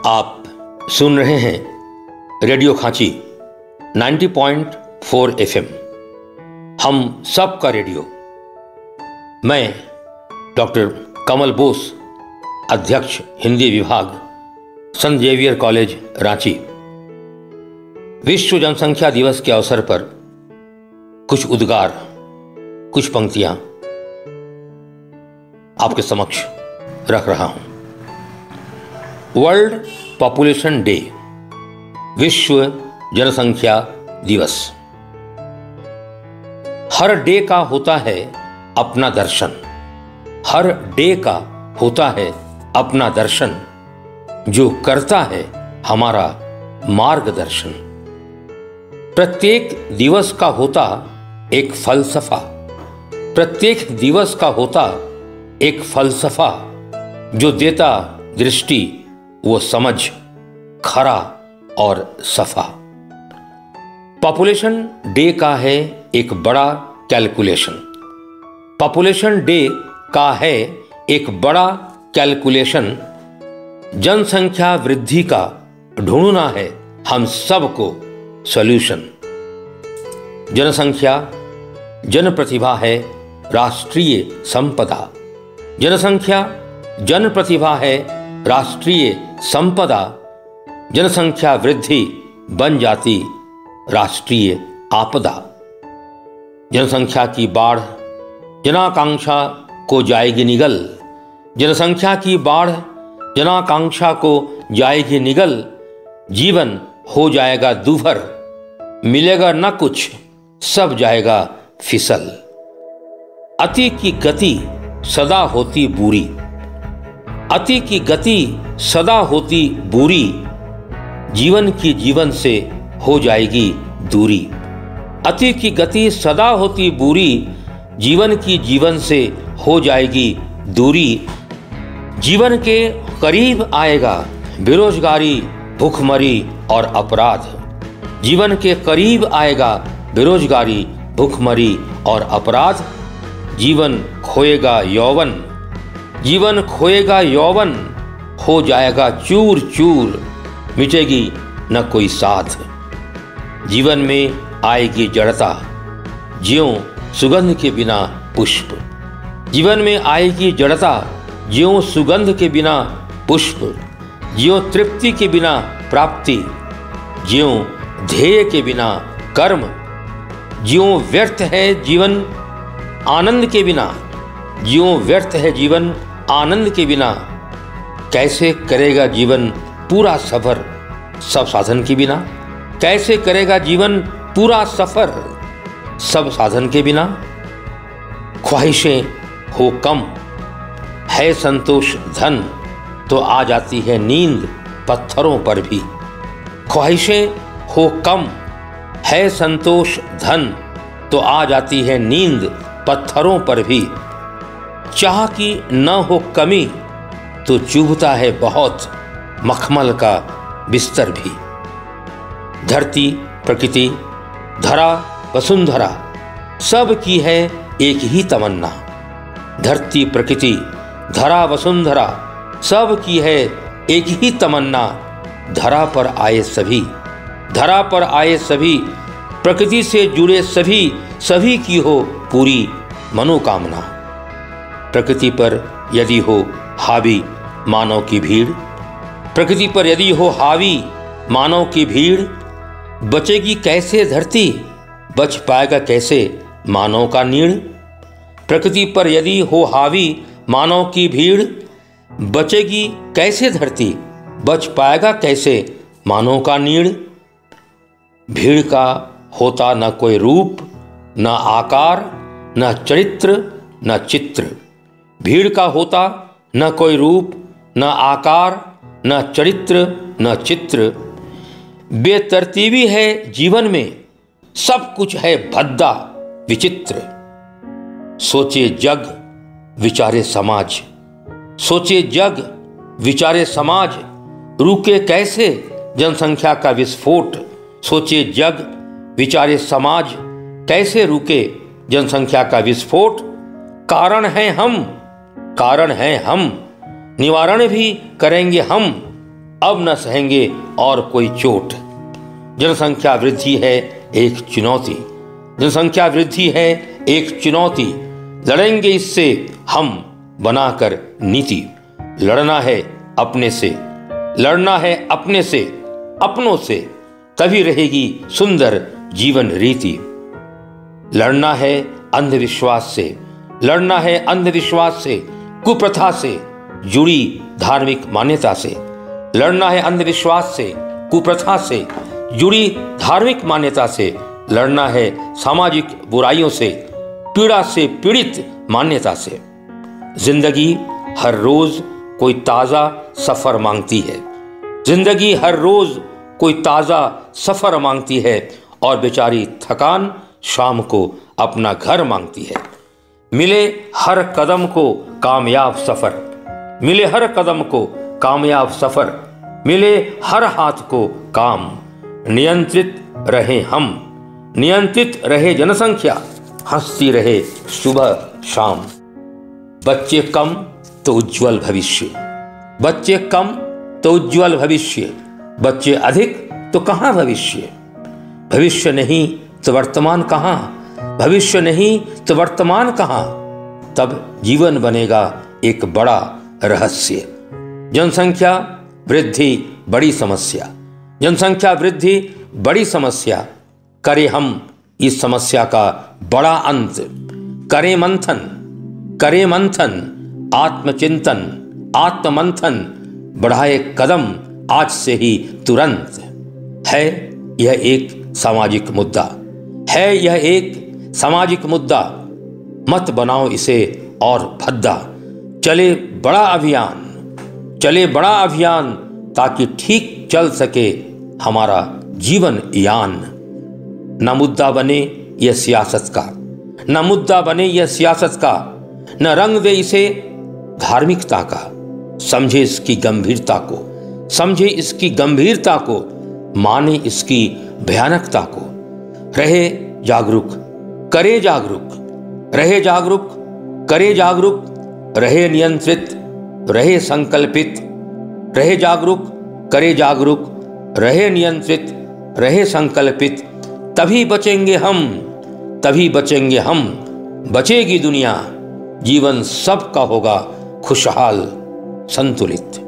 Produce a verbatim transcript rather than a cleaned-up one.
आप सुन रहे हैं रेडियो खांची नब्बे पॉइंट चार एफएम, हम सब का रेडियो। मैं डॉक्टर कमल बोस, अध्यक्ष हिंदी विभाग, संत जेवियर कॉलेज रांची। विश्व जनसंख्या दिवस के अवसर पर कुछ उद्गार, कुछ पंक्तियां आपके समक्ष रख रहा हूं। वर्ल्ड पॉपुलेशन डे, विश्व जनसंख्या दिवस। हर डे का होता है अपना दर्शन, हर डे का होता है अपना दर्शन, जो करता है हमारा मार्गदर्शन। प्रत्येक दिवस का होता एक फलसफा, प्रत्येक दिवस का होता एक फलसफा, जो देता दृष्टि वो समझ खरा और सफा। पॉपुलेशन डे का है एक बड़ा कैलकुलेशन, पॉपुलेशन डे का है एक बड़ा कैलकुलेशन। जनसंख्या वृद्धि का ढूंढना है हम सबको सॉल्यूशन। जनसंख्या जन प्रतिभा है राष्ट्रीय संपदा, जनसंख्या जन प्रतिभा है राष्ट्रीय संपदा। जनसंख्या वृद्धि बन जाती राष्ट्रीय आपदा। जनसंख्या की बाढ़ जनाकांक्षा को जाएगी निगल, जनसंख्या की बाढ़ जनाकांक्षा को जाएगी निगल। जीवन हो जाएगा दूभर, मिलेगा न कुछ, सब जाएगा फिसल। अति की गति सदा होती बुरी, अति की गति सदा होती बुरी। जीवन की जीवन से हो जाएगी दूरी, अति की गति सदा होती बुरी। जीवन की जीवन से हो जाएगी दूरी। जीवन के करीब आएगा बेरोजगारी, भूखमरी और अपराध। जीवन के करीब आएगा बेरोजगारी, भूखमरी और अपराध। जीवन खोएगा यौवन, जीवन खोएगा यौवन, हो जाएगा चूर चूर, मिटेगी न कोई साथ। जीवन में आएगी जड़ता, ज्यों सुगंध के बिना पुष्प। जीवन में आएगी जड़ता, ज्यों सुगंध के बिना पुष्प। ज्यों तृप्ति के बिना प्राप्ति, ज्यों ध्येय के बिना कर्म। ज्यों व्यर्थ है जीवन आनंद के बिना, ज्यों व्यर्थ है जीवन आनंद के बिना। कैसे करेगा जीवन पूरा सफर सब साधन के बिना, कैसे करेगा जीवन पूरा सफर सब साधन के बिना। ख्वाहिशें हो कम है संतोष धन, तो आ जाती है नींद पत्थरों पर भी। ख्वाहिशें हो कम है संतोष धन, तो आ जाती है नींद पत्थरों पर भी। चाह की न हो कमी, तो चुभता है बहुत मखमल का बिस्तर भी। धरती प्रकृति धरा वसुंधरा, सब की है एक ही तमन्ना। धरती प्रकृति धरा वसुंधरा, सब की है एक ही तमन्ना। धरा पर आए सभी, धरा पर आए सभी, प्रकृति से जुड़े सभी, सभी की हो पूरी मनोकामना। प्रकृति पर यदि हो हावी मानव की भीड़, प्रकृति पर यदि हो हावी मानव की भीड़। बचेगी कैसे धरती, बच पाएगा कैसे मानव का नीड़। प्रकृति पर यदि हो हावी मानव की भीड़, बचेगी कैसे धरती, बच पाएगा कैसे मानव का नीड़। भीड़ का होता न कोई रूप न आकार न चरित्र न चित्र। भीड़ का होता न कोई रूप न आकार न चरित्र न चित्र। बेतरतीबी है जीवन में, सब कुछ है भद्दा विचित्र। सोचे जग विचारे समाज, सोचे जग विचारे समाज। रुके कैसे जनसंख्या का विस्फोट, सोचे जग विचारे समाज। कैसे रुके जनसंख्या का विस्फोट। कारण है हम, कारण है हम, निवारण भी करेंगे हम। अब न सहेंगे और कोई चोट। जनसंख्या वृद्धि है एक चुनौती, जनसंख्या वृद्धि है एक चुनौती। लड़ेंगे इससे हम बनाकर नीति। लड़ना है अपने से, लड़ना है अपने से, अपनों से, तभी रहेगी सुंदर जीवन रीति। लड़ना है अंधविश्वास से, लड़ना है अंधविश्वास से, कुप्रथा से जुड़ी धार्मिक मान्यता से। लड़ना है अंधविश्वास से, कुप्रथा से जुड़ी धार्मिक मान्यता से। लड़ना है सामाजिक बुराइयों से, पीड़ा से पीड़ित मान्यता से। जिंदगी हर रोज कोई ताजा सफर मांगती है, जिंदगी हर रोज कोई ताजा सफर मांगती है, और बेचारी थकान शाम को अपना घर मांगती है। मिले हर कदम को कामयाब सफर, मिले हर कदम को कामयाब सफर, मिले हर हाथ को काम। नियंत्रित रहे हम, नियंत्रित रहे जनसंख्या, हंसती रहे सुबह शाम। बच्चे कम तो उज्जवल भविष्य, बच्चे कम तो उज्जवल भविष्य, बच्चे अधिक तो कहां भविष्य। भविष्य नहीं तो वर्तमान कहां, भविष्य नहीं तो वर्तमान कहां, तब जीवन बनेगा एक बड़ा रहस्य। जनसंख्या वृद्धि बड़ी समस्या, जनसंख्या वृद्धि बड़ी समस्या। करें हम इस समस्या का बड़ा अंत, करें मंथन, करें मंथन, आत्मचिंतन, आत्ममंथन, बढ़ाए कदम आज से ही तुरंत। है यह एक सामाजिक मुद्दा, है यह एक सामाजिक मुद्दा, मत बनाओ इसे और भद्दा। चले बड़ा अभियान, चले बड़ा अभियान, ताकि ठीक चल सके हमारा जीवन यान। न मुद्दा बने यह सियासत का, न मुद्दा बने यह सियासत का, न रंग दे इसे धार्मिकता का। समझे इसकी गंभीरता को, समझे इसकी गंभीरता को, माने इसकी भयानकता को। रहे जागरूक, करे जागरूक, रहे जागरूक, करे जागरूक, रहे नियंत्रित, रहे संकल्पित। रहे जागरूक, करे जागरूक, रहे नियंत्रित, रहे संकल्पित। तभी बचेंगे हम, तभी बचेंगे हम, बचेगी दुनिया। जीवन सबका होगा खुशहाल संतुलित।